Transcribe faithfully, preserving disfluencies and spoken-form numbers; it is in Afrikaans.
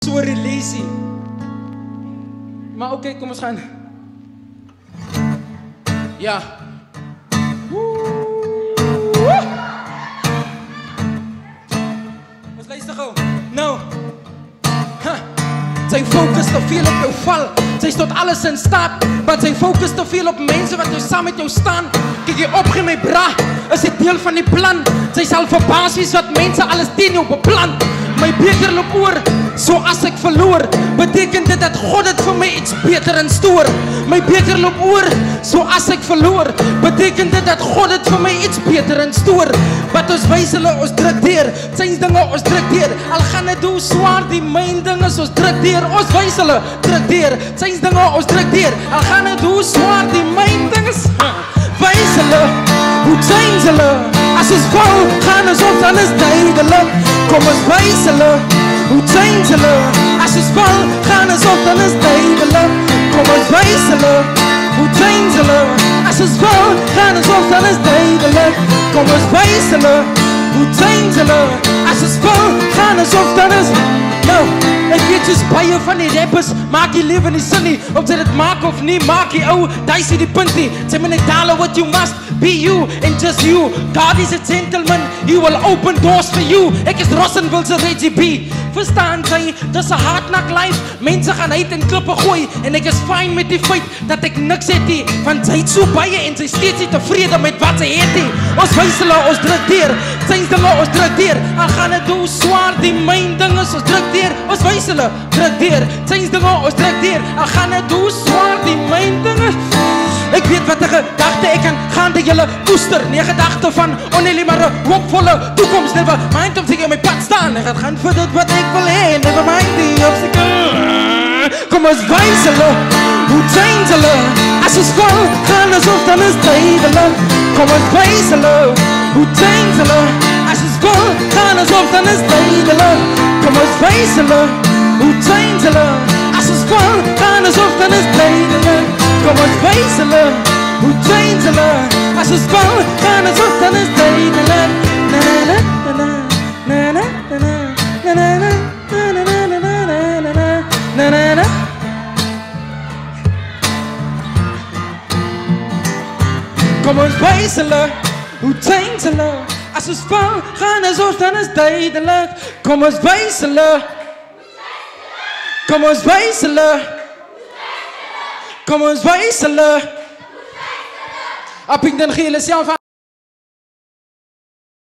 So release. Maar oké, okay, kom ons gaan. Ja. Ons luister gauw. Nou. Huh. Sy focus te veel op jou val. Sy is tot alles in staat. Maar sy focus te veel op mense wat jou saam met jou staan. Kijk jy opgee my bra, is dit deel van die plan. Sy sal verbaas wees wat mense alles teen jou beplan. My beker loop oor, so as ek verloor, beteken dit dat God het vir my iets beter in stoor. My beker loop oor, so as ek verloor, beteken dit dat God het vir my iets beter in stoor. Wat ons wys hulle, ons druk deur, syns dinge ons druk deur, al gaan het hoe swaar die myn dinge, ons druk deur, ons wys hulle, druk deur, syns dinge ons druk deur, al gaan het hoe swaar die myn dinge, wys hulle, hoe syns hulle, as ons val, gaan ons op, dan is duidelik, kom ons wys hulle, hoe change hulle, as ons val, gaan ons op, dan is duidelik, kom ons wys hulle, hoe change hulle, as ons val, gaan ons op, dan is duidelik, kom ons wys hulle, hoe change hulle, as ons val, gaan ons op, dan is, nou, ek weet soos baie van die rappers, maak die leven nie sin nie, of sy dit maak of nie, maak die ou, die sê die punt nie, sy my net dale what you must, be you, and just you, God is a gentleman, he will open doors for you, ek is Ross en wil sy Reggie B, verstaan sy, dis a hardnak life, mense gaan uit en klippe gooi, en ek is fine met die feit, dat ek niks het nie, want sy het so baie, en sy steeds nie tevrede met wat sy het nie, ons wys hulle, ons druk deur, syns dinge, ons druk deur, al gaan het hoe swaar die myn dinge, ons druk deur, ons wys hulle, druk deur, syns dinge, ons druk deur, al gaan het hoe swaar die myn dinge, ek weet wat die gedachte ek kan gaan die julle koester, nie gedachte van onhelie maar een hoopvolle toekomst, never mind om sy in my pad staan, ek gaat gaan vir dit wat ek wil heen, never mind die obstacle, kom ons wys hulle, hoe change hulle, as ons val, gaan ons op, dan is duidelik, kom ons wys hulle, hoe change hulle, as ons val, gaan ons op, dan is duidelik, kom ons wys hulle, hoe change hulle, as ons val, gaan ons op, dan is duidelik, kom ons wys hulle, hoe change hulle, as ons val, gaan ons op, dan is duidelik, na na na na na na na na na na na na na na na na. Kom ons wys hulle, hoe change hulle, as ons val, gaan ons op, dan is duidelik, kom ons wys hulle, kom ons wys hulle, kom ons wys hulle, Upington gee hulle self aan.